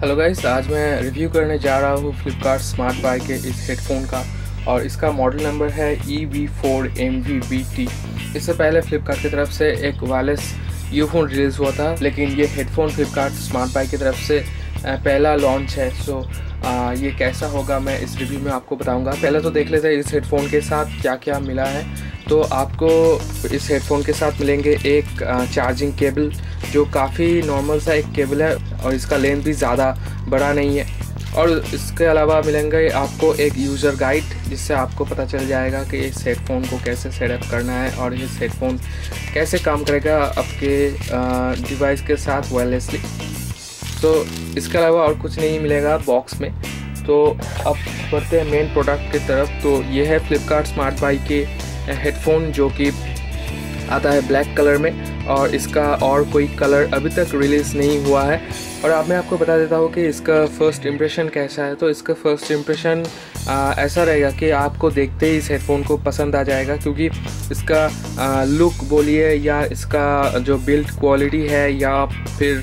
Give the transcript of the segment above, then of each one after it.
Hello guys, आज मैं review करने जा रहा हूँ फ्लिपकार्ट स्मार्ट बाय के इस हेडफोन का और इसका मॉडल नंबर है EV4MVBT। इससे पहले फ्लिपकार्ट की तरफ से एक वायरलेस ईयरफोन रिलीज़ हुआ था, लेकिन ये हेडफोन फ्लिपकार्ट स्मार्ट बाय की तरफ से पहला लॉन्च है। सो ये कैसा होगा मैं इस रिव्यू में आपको बताऊंगा। पहले तो देख लेते हैं इस हेडफोन के साथ क्या क्या मिला है। तो आपको इस हेडफोन के साथ मिलेंगे एक चार्जिंग केबल, जो काफ़ी नॉर्मल सा एक केबल है और इसका लेंथ भी ज़्यादा बड़ा नहीं है। और इसके अलावा मिलेंगे आपको एक यूज़र गाइड, जिससे आपको पता चल जाएगा कि इस हेडफोन को कैसे सेटअप करना है और इस हेडफोन कैसे काम करेगा आपके डिवाइस के साथ वायरलेसली। तो इसके अलावा और कुछ नहीं मिलेगा बॉक्स में। तो अब बढ़ते हैं मेन प्रोडक्ट की तरफ। तो ये है फ्लिपकार्ट स्मार्ट बाय के हेडफोन, जो कि आता है ब्लैक कलर में और इसका और कोई कलर अभी तक रिलीज़ नहीं हुआ है। और अब मैं आपको बता देता हूँ कि इसका फ़र्स्ट इम्प्रेशन कैसा है। तो इसका फ़र्स्ट इम्प्रेशन ऐसा रहेगा कि आपको देखते ही इस हेडफोन को पसंद आ जाएगा, क्योंकि इसका लुक बोलिए या इसका जो बिल्ड क्वालिटी है या फिर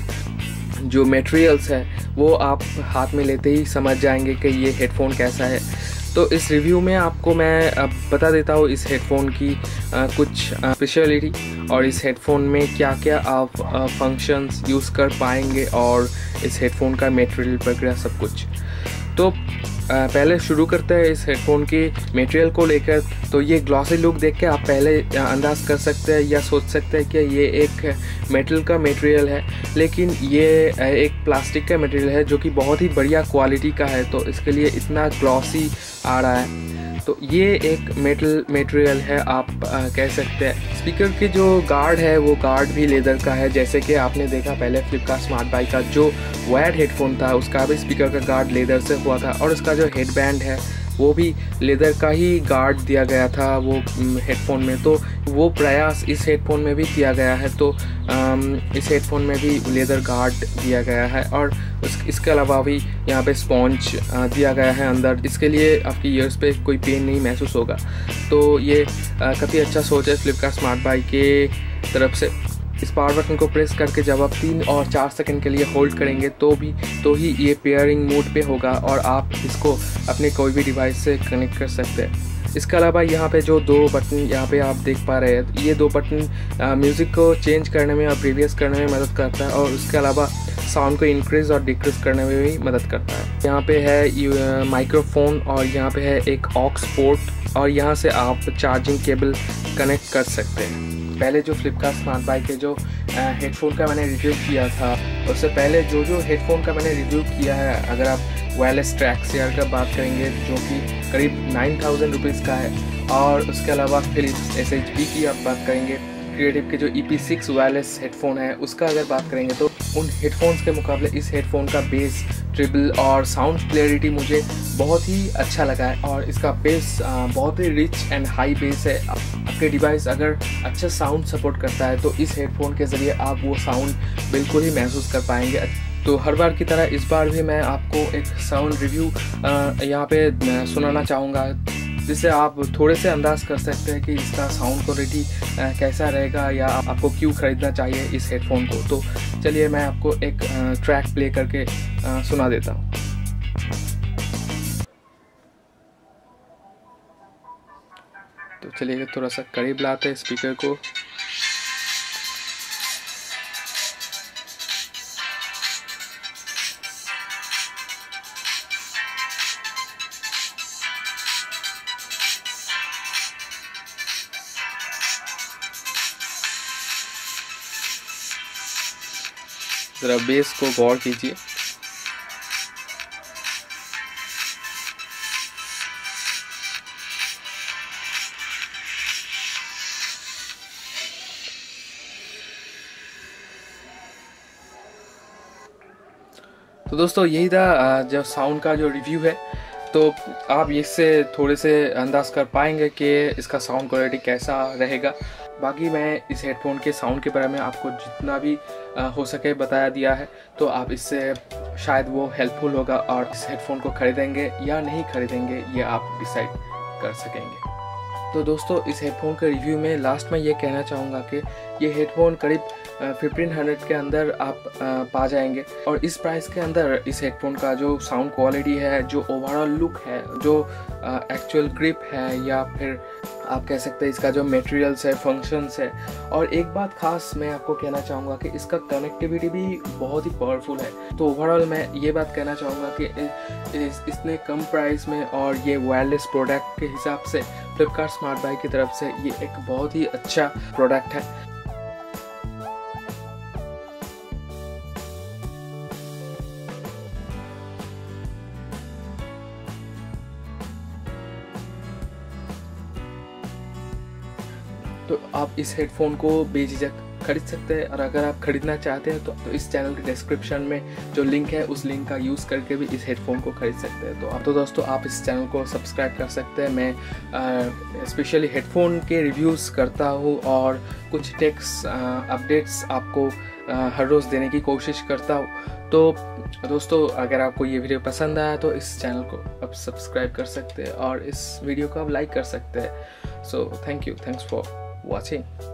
जो मटेरियल्स है वो आप हाथ में लेते ही समझ जाएंगे कि ये हेडफोन कैसा है। तो इस रिव्यू में आपको मैं अब बता देता हूँ इस हेडफोन की कुछ स्पेशलिटी और इस हेडफोन में क्या क्या आप फंक्शंस यूज़ कर पाएंगे और इस हेडफोन का मटेरियल वगैरह सब कुछ। तो पहले शुरू करते हैं इस हेडफोन की मटेरियल को लेकर। तो ये ग्लॉसी लुक देख के आप पहले अंदाज़ कर सकते हैं या सोच सकते हैं कि ये एक मेटल का मटेरियल है, लेकिन ये एक प्लास्टिक का मटेरियल है जो कि बहुत ही बढ़िया क्वालिटी का है, तो इसके लिए इतना ग्लॉसी आ रहा है। तो ये एक मेटल मटेरियल है, आप कह सकते हैं। स्पीकर की जो गार्ड है वो गार्ड भी लेदर का है, जैसे कि आपने देखा पहले फ्लिपकार्ट स्मार्ट बाय का जो वायर्ड हेडफोन था उसका भी स्पीकर का गार्ड लेदर से हुआ था, और उसका जो हेडबैंड है वो भी लेदर का ही गार्ड दिया गया था वो हेडफोन में। तो वो प्रयास इस हेडफोन में भी किया गया है। तो इस हेडफोन में भी लेदर गार्ड दिया गया है और इसके अलावा भी यहाँ पे स्पॉन्ज दिया गया है अंदर। इसके लिए आपकी ईयर्स पे कोई पेन नहीं महसूस होगा। तो ये काफ़ी अच्छा सोच है फ्लिपकार्ट स्मार्ट बाय के तरफ से। इस पावर बटन को प्रेस करके जब आप 3 और 4 सेकंड के लिए होल्ड करेंगे तो ही ये पेयरिंग मोड पे होगा और आप इसको अपने कोई भी डिवाइस से कनेक्ट कर सकते हैं। इसके अलावा यहाँ पे जो 2 बटन यहाँ पे आप देख पा रहे हैं, ये 2 बटन म्यूज़िक को चेंज करने में और प्रीवियस करने में मदद करता है, और उसके अलावा साउंड को इंक्रीज़ और डिक्रीज़ करने में भी मदद करता है। यहाँ पे है माइक्रोफोन और यहाँ पे है एक ऑक्स पोर्ट, और यहाँ से आप चार्जिंग केबल कनेक्ट कर सकते हैं। पहले जो फ्लिपकार्ट स्मार्ट बाय के जो हेडफोन का मैंने रिव्यू किया था, उससे पहले जो हेडफोन का मैंने रिव्यू किया है, अगर आप वायरलेस ट्रैक शेयर का बात करेंगे जो कि करीब 9000 रुपीज़ का है, और उसके अलावा फिलिप्स SHB की आप बात करेंगे, क्रिएटिव के जो EP6 वायरलेस हेडफोन है उसका अगर बात करेंगे, तो उन हेडफोन्स के मुकाबले इस हेडफोन का बेस, ट्रिबल और साउंड क्लैरिटी मुझे बहुत ही अच्छा लगा है। और इसका बेस बहुत ही रिच एंड हाई बेस है। आपके डिवाइस अगर अच्छा साउंड सपोर्ट करता है तो इस हेडफोन के ज़रिए आप वो साउंड बिल्कुल ही महसूस कर पाएंगे। तो हर बार की तरह इस बार भी मैं आपको एक साउंड रिव्यू यहाँ पे सुनाना चाहूँगा, जिससे आप थोड़े से अंदाज़ कर सकते हैं कि इसका साउंड क्वालिटी कैसा रहेगा या आपको क्यों ख़रीदना चाहिए इस हेडफोन को। तो चलिए मैं आपको एक ट्रैक प्ले करके सुना देता हूँ। तो चलिए थोड़ा सा करीब लाते हैं स्पीकर को। ज़रा बेस को गौर कीजिए। तो दोस्तों यही था जब साउंड का जो रिव्यू है। तो आप इससे थोड़े से अंदाज़ कर पाएंगे कि इसका साउंड क्वालिटी कैसा रहेगा। बाकी मैं इस हेडफोन के साउंड के बारे में आपको जितना भी हो सके बताया दिया है, तो आप इससे शायद वो हेल्पफुल होगा और इस हेडफोन को ख़रीदेंगे या नहीं ख़रीदेंगे ये आप डिसाइड कर सकेंगे। तो दोस्तों इस हेडफोन के रिव्यू में लास्ट में ये कहना चाहूँगा कि ये हेडफोन करीब 1500 के अंदर आप पा जाएंगे। और इस प्राइस के अंदर इस हेडफोन का जो साउंड क्वालिटी है, जो ओवरऑल लुक है, जो एक्चुअल ग्रिप है, या फिर आप कह सकते हैं इसका जो मटेरियल्स है, फंक्शंस है। और एक बात खास मैं आपको कहना चाहूँगा कि इसका कनेक्टिविटी भी बहुत ही पावरफुल है। तो ओवरऑल मैं ये बात कहना चाहूँगा कि इसने कम प्राइस में और ये वायरलेस प्रोडक्ट के हिसाब से फ्लिपकार्ट स्मार्ट बाई की तरफ से ये एक बहुत ही अच्छा प्रोडक्ट है। तो आप इस हेडफोन को बेझिझक खरीद सकते हैं। और अगर आप खरीदना चाहते हैं तो इस चैनल के डिस्क्रिप्शन में जो लिंक है उस लिंक का यूज़ करके भी इस हेडफोन को खरीद सकते हैं। तो दोस्तों आप इस चैनल को सब्सक्राइब कर सकते हैं। मैं स्पेशली हेडफोन के रिव्यूज़ करता हूँ और कुछ टेक्स अपडेट्स आपको हर रोज़ देने की कोशिश करता हूँ। तो दोस्तों अगर आपको ये वीडियो पसंद आया तो इस चैनल को आप सब्सक्राइब कर सकते हैं और इस वीडियो को आप लाइक कर सकते हैं। So thanks for watching।